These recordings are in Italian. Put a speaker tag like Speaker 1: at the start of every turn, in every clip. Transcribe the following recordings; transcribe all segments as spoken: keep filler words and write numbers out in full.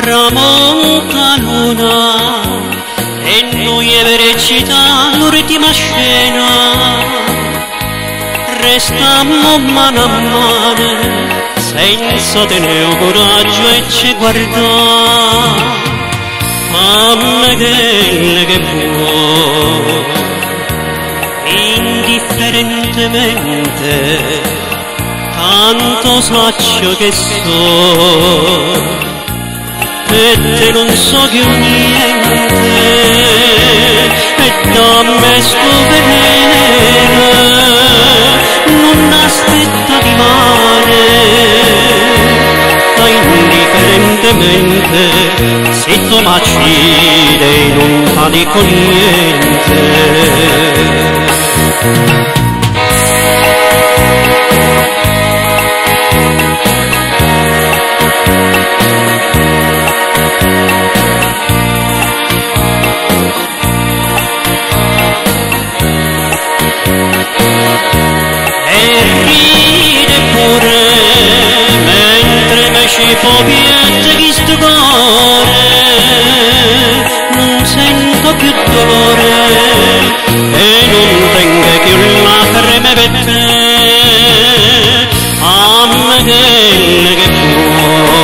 Speaker 1: tramonta luna e noi e recita l'ultima scena, restammo mano a mano senza tenere coraggio e ci guardò. Mamma che che può indifferentemente, tanto saccio che so e te non so più niente, e da me sto veneno non aspetta di male, ma indifferentemente se tu m'accide non fa dico niente. Poviette chi sto cuore, non sento più dolore e non tengo più lacrime per te. Mamma che che può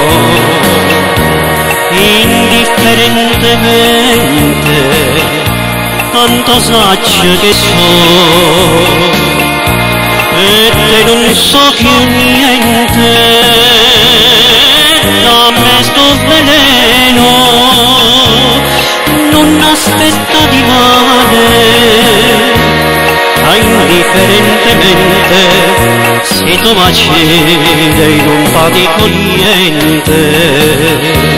Speaker 1: indifferentemente, tanto saccio che so e te non so più niente, da me sto veleno non aspetta di male, ma indifferentemente se tu m'accidi non fa dico niente.